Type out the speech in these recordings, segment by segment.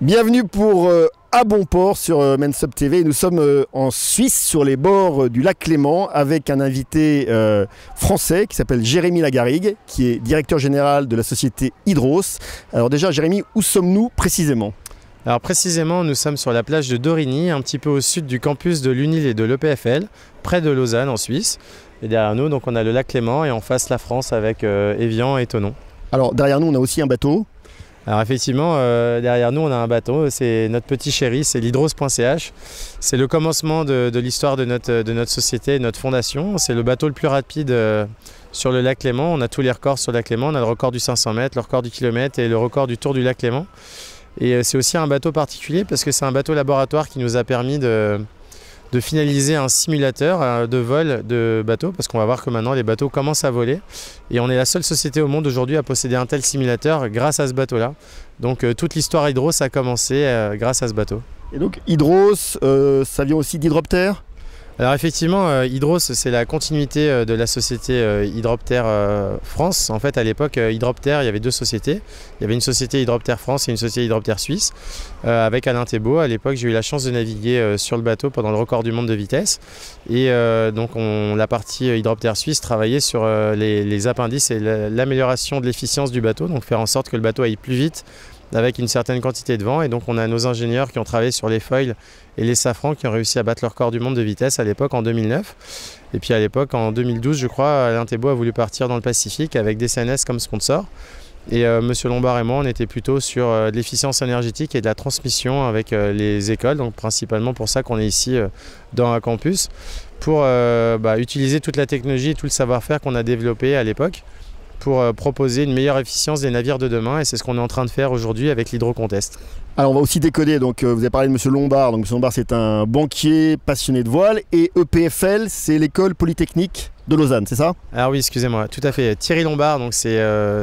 Bienvenue pour À Bon Port sur Mensub TV. Nous sommes en Suisse sur les bords du lac Léman avec un invité français qui s'appelle Jérémy Lagarrigue, qui est directeur général de la société Hydros. Alors déjà Jérémy, où sommes-nous précisément? Alors précisément, nous sommes sur la plage de Dorigny, un petit peu au sud du campus de l'UNIL et de l'EPFL, près de Lausanne en Suisse. Et derrière nous, donc, on a le lac Léman et en face la France avec Évian et Thonon. Alors derrière nous, on a aussi un bateau. Alors effectivement, derrière nous, on a un bateau, c'est notre petit chéri, c'est l'hydros.ch. C'est le commencement de l'histoire de notre société, de notre fondation. C'est le bateau le plus rapide sur le lac Léman. On a tous les records sur le lac Léman. On a le record du 500 mètres, le record du kilomètre et le record du tour du lac Léman. Et c'est aussi un bateau particulier parce que c'est un bateau laboratoire qui nous a permis de finaliser un simulateur de vol de bateau, parce qu'on va voir que maintenant les bateaux commencent à voler et on est la seule société au monde aujourd'hui à posséder un tel simulateur grâce à ce bateau là. Donc toute l'histoire Hydros a commencé grâce à ce bateau. Et donc Hydros, ça vient aussi d'Hydroptère? Alors effectivement, Hydros, c'est la continuité de la société Hydroptère France. En fait, à l'époque, Hydroptère, il y avait deux sociétés. Il y avait une société Hydroptère France et une société Hydroptère Suisse, avec Alain Thébault. À l'époque, j'ai eu la chance de naviguer sur le bateau pendant le record du monde de vitesse. Et donc, la partie Hydroptère Suisse travaillait sur les appendices et l'amélioration de l'efficience du bateau, donc faire en sorte que le bateau aille plus vite, avec une certaine quantité de vent. Et donc on a nos ingénieurs qui ont travaillé sur les foils et les safrans qui ont réussi à battre le record du monde de vitesse à l'époque en 2009. Et puis à l'époque en 2012 je crois, Alain Thébault a voulu partir dans le Pacifique avec DCNS comme sponsor. Et Monsieur Lombard et moi on était plutôt sur de l'efficience énergétique et de la transmission avec les écoles, donc principalement pour ça qu'on est ici dans un campus, pour utiliser toute la technologie et tout le savoir-faire qu'on a développé à l'époque pour proposer une meilleure efficience des navires de demain, et c'est ce qu'on est en train de faire aujourd'hui avec l'Hydro-Contest. Alors on va aussi décoder, donc vous avez parlé de M. Lombard, donc M. Lombard c'est un banquier passionné de voile, et EPFL c'est l'école polytechnique de Lausanne, c'est ça? Alors oui, excusez-moi, tout à fait. Thierry Lombard, donc c'est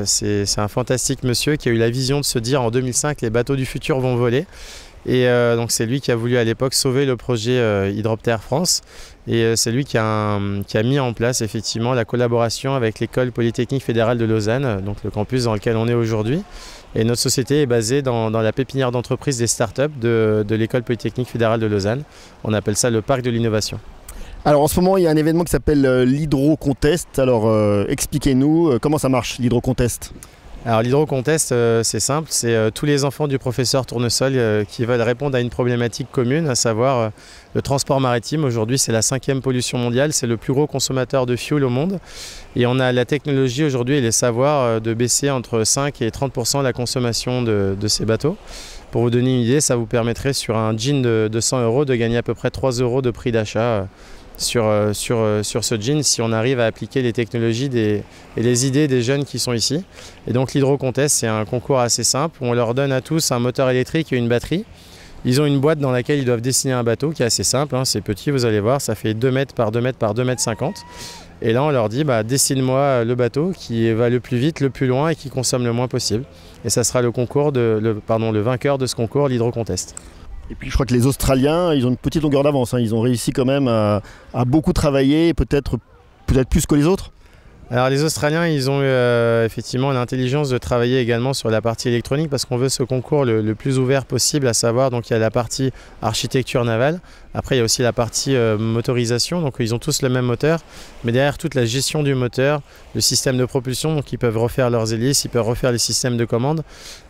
un fantastique monsieur qui a eu la vision de se dire en 2005 les bateaux du futur vont voler. Et donc c'est lui qui a voulu à l'époque sauver le projet Hydroptère France, et c'est lui qui a mis en place effectivement la collaboration avec l'école polytechnique fédérale de Lausanne, donc le campus dans lequel on est aujourd'hui. Et notre société est basée dans la pépinière d'entreprise des startups de l'école polytechnique fédérale de Lausanne. On appelle ça le parc de l'innovation. Alors en ce moment il y a un événement qui s'appelle l'Hydro-Contest. Alors expliquez-nous comment ça marche l'Hydro-Contest. Alors l'Hydro-Contest, c'est simple, c'est tous les enfants du professeur Tournesol qui veulent répondre à une problématique commune, à savoir le transport maritime. Aujourd'hui, c'est la 5e pollution mondiale, c'est le plus gros consommateur de fuel au monde. Et on a la technologie aujourd'hui et les savoirs de baisser entre 5 et 30% la consommation de ces bateaux. Pour vous donner une idée, ça vous permettrait sur un jean de 100 € de gagner à peu près 3 € de prix d'achat sur ce jean, si on arrive à appliquer les technologies et les idées des jeunes qui sont ici. Et donc l'Hydro-Contest, c'est un concours assez simple où on leur donne à tous un moteur électrique et une batterie. Ils ont une boîte dans laquelle ils doivent dessiner un bateau qui est assez simple, hein, c'est petit, vous allez voir, ça fait 2 mètres par 2 mètres par 2 mètres 50. Et là on leur dit dessine-moi le bateau qui va le plus vite, le plus loin et qui consomme le moins possible. Et ça sera le vainqueur de ce concours, l'Hydro-Contest. Et puis je crois que les Australiens, ils ont une petite longueur d'avance, hein. Ils ont réussi quand même à beaucoup travailler, peut-être plus que les autres. Alors les Australiens, ils ont eu effectivement l'intelligence de travailler également sur la partie électronique, parce qu'on veut ce concours le plus ouvert possible, à savoir, donc il y a la partie architecture navale, après il y a aussi la partie motorisation, donc ils ont tous le même moteur, mais derrière toute la gestion du moteur, le système de propulsion, donc ils peuvent refaire leurs hélices, ils peuvent refaire les systèmes de commande,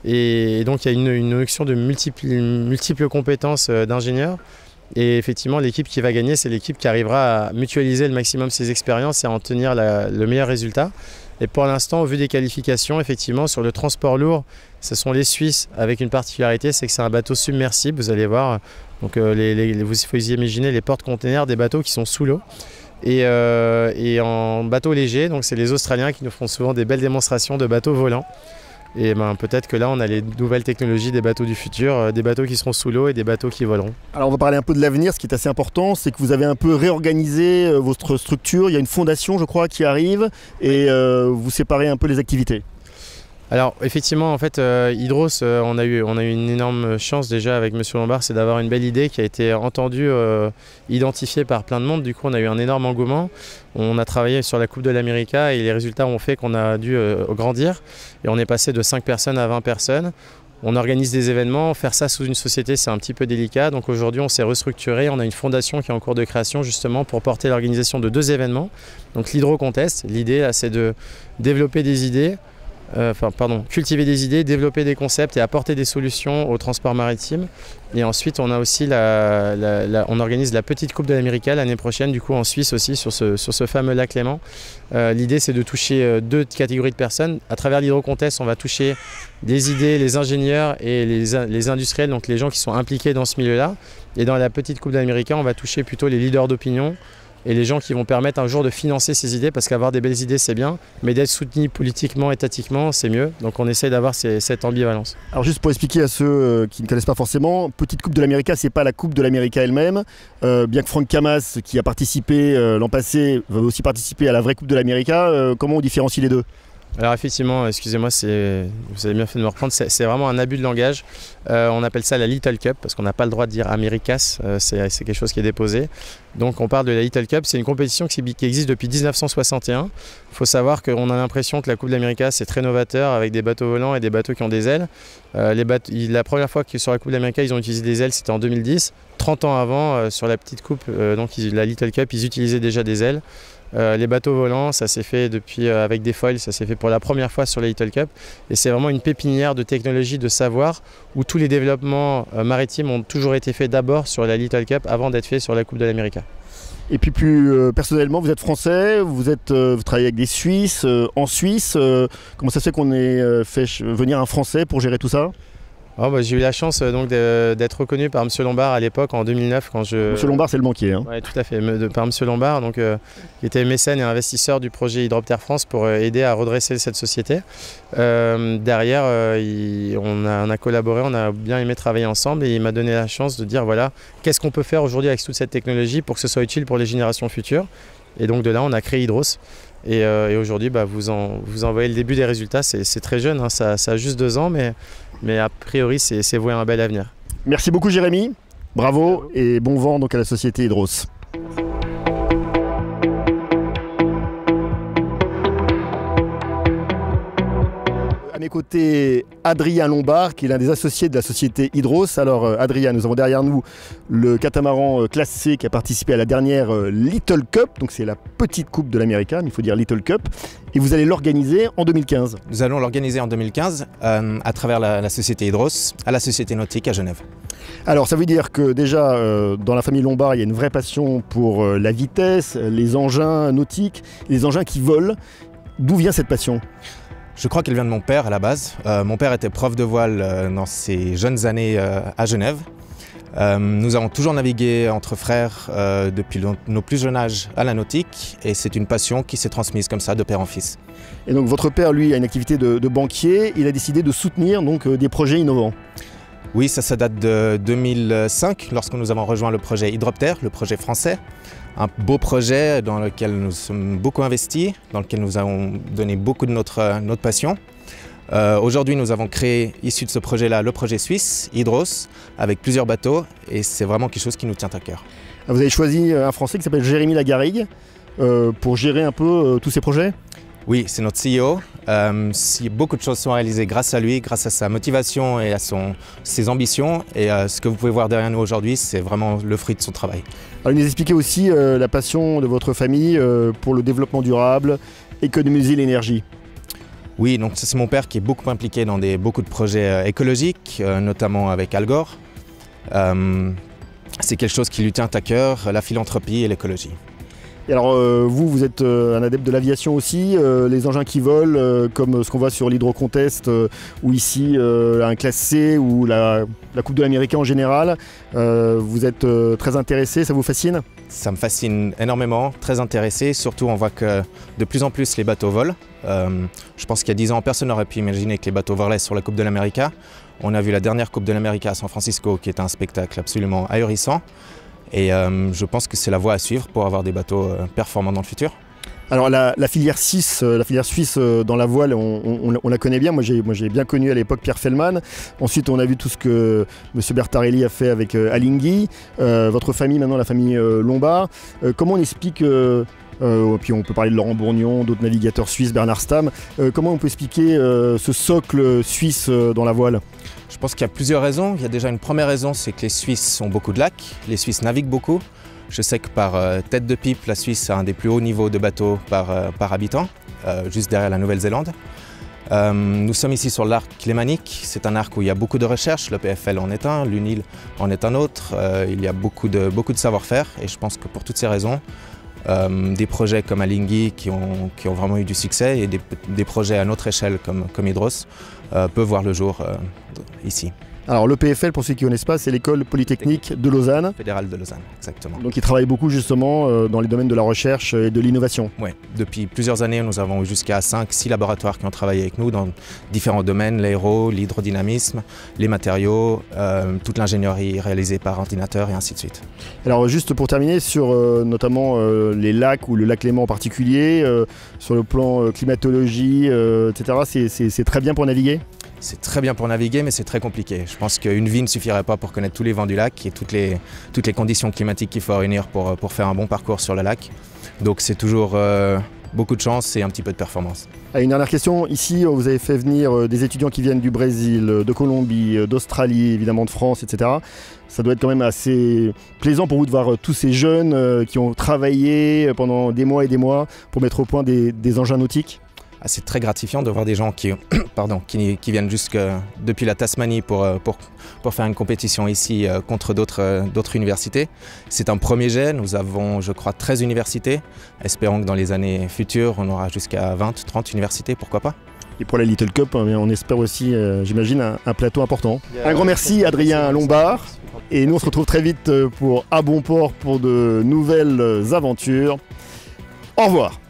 et donc il y a une notion de multiples compétences d'ingénieurs. Et effectivement, l'équipe qui va gagner, c'est l'équipe qui arrivera à mutualiser le maximum ses expériences et à en tenir le meilleur résultat. Et pour l'instant, au vu des qualifications, effectivement, sur le transport lourd, ce sont les Suisses, avec une particularité, c'est que c'est un bateau submersible, vous allez voir. Donc il faut imaginer les porte-containers des bateaux qui sont sous l'eau. Et en bateau léger, donc c'est les Australiens qui nous font souvent des belles démonstrations de bateaux volants. Et peut-être que là on a les nouvelles technologies des bateaux du futur, des bateaux qui seront sous l'eau et des bateaux qui voleront. Alors on va parler un peu de l'avenir. Ce qui est assez important, c'est que vous avez un peu réorganisé votre structure. Il y a une fondation je crois qui arrive et vous séparez un peu les activités. Alors effectivement, en fait, Hydros, on a eu une énorme chance déjà avec Monsieur Lombard, c'est d'avoir une belle idée qui a été entendue, identifiée par plein de monde. Du coup, on a eu un énorme engouement. On a travaillé sur la Coupe de l'América et les résultats ont fait qu'on a dû grandir. Et on est passé de 5 personnes à 20 personnes. On organise des événements, faire ça sous une société c'est un petit peu délicat, donc aujourd'hui on s'est restructuré, on a une fondation qui est en cours de création justement pour porter l'organisation de 2 événements. Donc l'Hydro Contest, l'idée c'est de développer des idées, cultiver des idées, développer des concepts et apporter des solutions au transport maritime. Et ensuite, on a aussi on organise la petite Coupe de l'Amérique l'année prochaine, du coup en Suisse aussi, sur ce fameux lac Léman. L'idée, c'est de toucher 2 catégories de personnes. À travers l'Hydro Contest, on va toucher des idées, les ingénieurs et les industriels, donc les gens qui sont impliqués dans ce milieu-là. Et dans la petite Coupe de l'Amérique, on va toucher plutôt les leaders d'opinion et les gens qui vont permettre un jour de financer ces idées, parce qu'avoir des belles idées c'est bien, mais d'être soutenu politiquement, étatiquement c'est mieux. Donc on essaie d'avoir cette ambivalence. Alors juste pour expliquer à ceux qui ne connaissent pas forcément, petite Coupe de l'Amérique, c'est pas la Coupe de l'Amérique elle-même, bien que Franck Camas qui a participé l'an passé va aussi participer à la vraie Coupe de l'Amérique. Comment on différencie les deux? Alors effectivement, excusez-moi, vous avez bien fait de me reprendre, c'est vraiment un abus de langage. On appelle ça la Little Cup parce qu'on n'a pas le droit de dire Americas, c'est quelque chose qui est déposé. Donc on parle de la Little Cup, c'est une compétition qui existe depuis 1961. Il faut savoir qu'on a l'impression que la Coupe de l'Amérique c'est très novateur avec des bateaux volants et des bateaux qui ont des ailes. La première fois que sur la Coupe de l'Amérique ils ont utilisé des ailes, c'était en 2010. 30 ans avant, sur la petite coupe, la Little Cup, ils utilisaient déjà des ailes. Les bateaux volants, ça s'est fait depuis avec des foils, ça s'est fait pour la première fois sur la Little Cup. Et c'est vraiment une pépinière de technologie, de savoir, où tous les développements maritimes ont toujours été faits d'abord sur la Little Cup avant d'être faits sur la Coupe de l'Amérique. Et puis plus personnellement, vous êtes français, vous travaillez avec des Suisses, en Suisse. Comment ça se fait qu'on ait fait venir un Français pour gérer tout ça? J'ai eu la chance d'être reconnu par M. Lombard à l'époque, en 2009. M. Lombard, c'est le banquier. Hein. Oui, tout à fait, par M. Lombard, qui était mécène et investisseur du projet Hydroptère France pour aider à redresser cette société. Derrière, on a collaboré, on a bien aimé travailler ensemble et il m'a donné la chance de dire voilà, qu'est-ce qu'on peut faire aujourd'hui avec toute cette technologie pour que ce soit utile pour les générations futures. Et donc de là, on a créé Hydros. Et aujourd'hui, vous en voyez le début des résultats. C'est très jeune, hein, ça a juste 2 ans, mais a priori, c'est voué à un bel avenir. Merci beaucoup Jérémy, bravo et bon vent donc à la société Hydros. À mes côtés, Adrien Lombard, qui est l'un des associés de la société Hydros. Alors Adrien, nous avons derrière nous le catamaran classe C qui a participé à la dernière Little Cup, donc c'est la petite coupe de l'Amérique, mais il faut dire Little Cup. Et vous allez l'organiser en 2015. Nous allons l'organiser en 2015 à travers la société Hydros, à la société nautique à Genève. Alors ça veut dire que déjà dans la famille Lombard, il y a une vraie passion pour la vitesse, les engins nautiques, les engins qui volent. D'où vient cette passion ? Je crois qu'elle vient de mon père à la base. Mon père était prof de voile dans ses jeunes années à Genève. Nous avons toujours navigué entre frères depuis nos plus jeunes âges à la nautique et c'est une passion qui s'est transmise comme ça de père en fils. Et donc votre père, lui, a une activité de banquier. Il a décidé de soutenir donc, des projets innovants. Oui, ça date de 2005 lorsque nous avons rejoint le projet Hydroptère, le projet français. Un beau projet dans lequel nous sommes beaucoup investis, dans lequel nous avons donné beaucoup de notre passion. Aujourd'hui, nous avons créé, issu de ce projet-là, le projet suisse, Hydros, avec plusieurs bateaux, et c'est vraiment quelque chose qui nous tient à cœur. Vous avez choisi un Français qui s'appelle Jérémy Lagarrigue pour gérer un peu tous ces projets ? Oui, c'est notre CEO. Beaucoup de choses sont réalisées grâce à lui, grâce à sa motivation et à ses ambitions. Et ce que vous pouvez voir derrière nous aujourd'hui, c'est vraiment le fruit de son travail. Alors, il nous expliquait aussi la passion de votre famille pour le développement durable, économiser l'énergie. Oui, donc c'est mon père qui est beaucoup impliqué dans beaucoup de projets écologiques, notamment avec Al Gore. C'est quelque chose qui lui tient à cœur, la philanthropie et l'écologie. Et alors vous êtes un adepte de l'aviation aussi, les engins qui volent, comme ce qu'on voit sur l'Hydro Contest, ou ici un classe C, ou la Coupe de l'Amérique en général. Vous êtes très intéressé, ça vous fascine ? Ça me fascine énormément, très intéressé. Surtout, on voit que de plus en plus les bateaux volent. Je pense qu'il y a 10 ans, personne n'aurait pu imaginer que les bateaux volaient sur la Coupe de l'Amérique. On a vu la dernière Coupe de l'Amérique à San Francisco, qui est un spectacle absolument ahurissant. Et je pense que c'est la voie à suivre pour avoir des bateaux performants dans le futur. Alors la filière 6, la filière suisse dans la voile, on la connaît bien. Moi j'ai bien connu à l'époque Pierre Fellman. Ensuite on a vu tout ce que M. Bertarelli a fait avec Alinghi. Votre famille maintenant, la famille Lombard. Comment on explique Puis on peut parler de Laurent Bourgnon, d'autres navigateurs suisses, Bernard Stamm. Comment on peut expliquer ce socle suisse dans la voile? Je pense qu'il y a plusieurs raisons. Il y a déjà une première raison, c'est que les Suisses ont beaucoup de lacs, les Suisses naviguent beaucoup. Je sais que par tête de pipe, la Suisse a un des plus hauts niveaux de bateaux par habitant, juste derrière la Nouvelle-Zélande. Nous sommes ici sur l'arc lémanique, c'est un arc où il y a beaucoup de recherches, le PFL en est un, l'UNIL en est un autre, il y a beaucoup de savoir-faire et je pense que pour toutes ces raisons, des projets comme Alinghi qui ont vraiment eu du succès et des projets à notre échelle comme Hydros peuvent voir le jour ici. Alors le PFL, pour ceux qui ne connaissent pas, c'est l'école polytechnique de Lausanne. Fédérale de Lausanne, exactement. Donc ils travaillent beaucoup justement dans les domaines de la recherche et de l'innovation. Oui, depuis plusieurs années, nous avons eu jusqu'à 5-6 laboratoires qui ont travaillé avec nous dans différents domaines, l'aéro, l'hydrodynamisme, les matériaux, toute l'ingénierie réalisée par ordinateur et ainsi de suite. Alors juste pour terminer, sur notamment les lacs ou le lac Léman en particulier, sur le plan climatologie, etc., c'est très bien pour naviguer? C'est très bien pour naviguer, mais c'est très compliqué. Je pense qu'une vie ne suffirait pas pour connaître tous les vents du lac et toutes les conditions climatiques qu'il faut réunir pour faire un bon parcours sur le lac. Donc c'est toujours beaucoup de chance et un petit peu de performance. Une dernière question. Ici, vous avez fait venir des étudiants qui viennent du Brésil, de Colombie, d'Australie, évidemment de France, etc. Ça doit être quand même assez plaisant pour vous de voir tous ces jeunes qui ont travaillé pendant des mois et des mois pour mettre au point des engins nautiques. C'est très gratifiant de voir des gens qui viennent jusque depuis la Tasmanie pour faire une compétition ici contre d'autres universités. C'est un premier jet, nous avons je crois 13 universités. Espérons que dans les années futures on aura jusqu'à 20-30 universités, pourquoi pas. Et pour la Little Cup, on espère aussi, j'imagine, un plateau important. Un grand merci Adrien Lombard. Et nous on se retrouve très vite à bon port pour de nouvelles aventures. Au revoir.